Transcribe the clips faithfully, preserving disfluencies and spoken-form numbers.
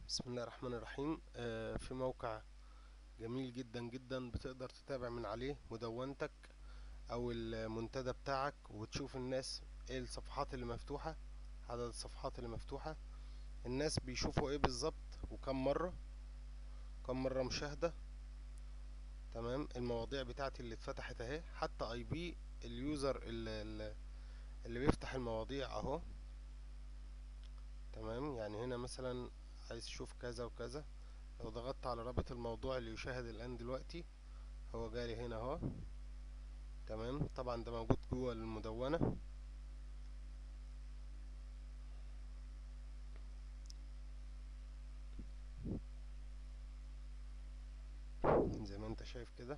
بسم الله الرحمن الرحيم. آه، في موقع جميل جدا جدا بتقدر تتابع من عليه مدونتك او المنتدى بتاعك، وتشوف الناس ايه الصفحات اللي مفتوحة، عدد الصفحات اللي مفتوحة، الناس بيشوفوا ايه بالظبط، وكم مرة كم مرة مشاهدة. تمام، المواضيع بتاعتي اللي اتفتحت اهي، حتى اي بي اليوزر اللي, اللي اللي بيفتح المواضيع اهو. تمام، يعني هنا مثلا عايز تشوف كذا وكذا، لو ضغطت على رابط الموضوع اللي يشاهد الان دلوقتي هو جالي هنا اهو. تمام، طبعا ده موجود جوه المدونة. زي ما انت شايف كده،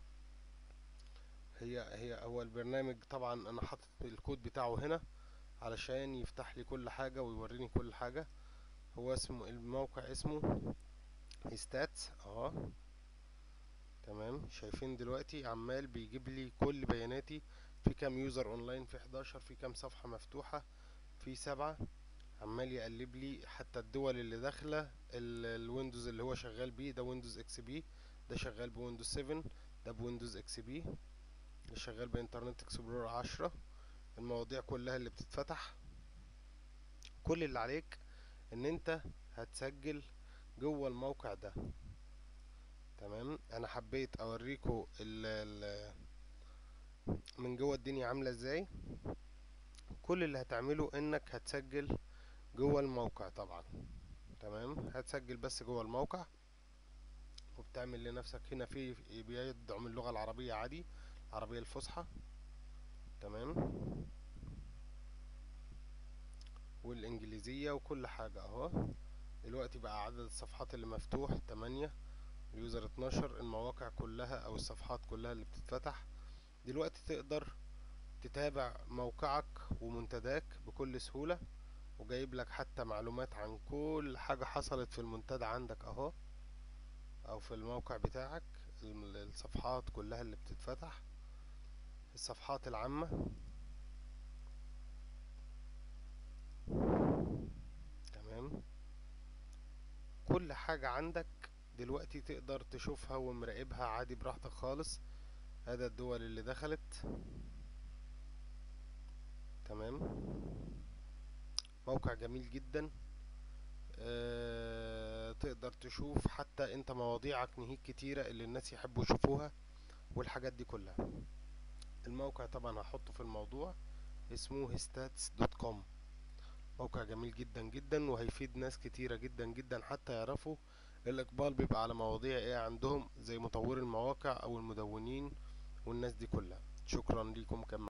هي هي هو البرنامج طبعا انا حاطط الكود بتاعه هنا علشان يفتح لي كل حاجة ويوريني كل حاجة. هو اسمه الموقع اسمه ستاتس اهو. تمام، شايفين دلوقتي عمال بيجيب لي كل بياناتي، في كام يوزر اونلاين، في حداشر، في كام صفحة مفتوحة، في سبعة. عمال يقلب لي حتى الدول اللي داخله، ال- الويندوز اللي هو شغال بيه ده ويندوز اكس بي، ده شغال بويندوز سبعة، ده بويندوز اكس بي، ده شغال بانترنت اكسبلورر عشرة. المواضيع كلها اللي بتتفتح، كل اللي عليك ان انت هتسجل جوه الموقع ده. تمام، انا حبيت اوريكم ال ال من جوه الدنيا عامله ازاي. كل اللي هتعمله انك هتسجل جوه الموقع طبعا. تمام، هتسجل بس جوه الموقع، وبتعمل لنفسك هنا في بيدعم اللغة العربية عادي، العربية الفصحى. تمام، والإنجليزية وكل حاجة اهو. دلوقتي بقى عدد الصفحات اللي مفتوح تمانية، اليوزر اتناشر، المواقع كلها او الصفحات كلها اللي بتتفتح. دلوقتي تقدر تتابع موقعك ومنتداك بكل سهولة، وجايب لك حتى معلومات عن كل حاجة حصلت في المنتدى عندك اهو، او في الموقع بتاعك. الم- الصفحات كلها اللي بتتفتح، الصفحات العامة. تمام، كل حاجة عندك دلوقتي تقدر تشوفها ومراقبها عادي براحتك خالص. هذا الدول اللي دخلت. تمام، موقع جميل جدا. اه تقدر تشوف حتى انت مواضيعك نهيك كتيرة اللي الناس يحبوا يشوفوها والحاجات دي كلها. الموقع طبعا هحطه في الموضوع، اسمه هستاتس دوت كوم. موقع جميل جدا جدا، وهيفيد ناس كتيرة جدا جدا حتى يعرفوا الإقبال بيبقى على مواضيع ايه عندهم، زي مطور المواقع أو المدونين والناس دي كلها. شكرا ليكم كم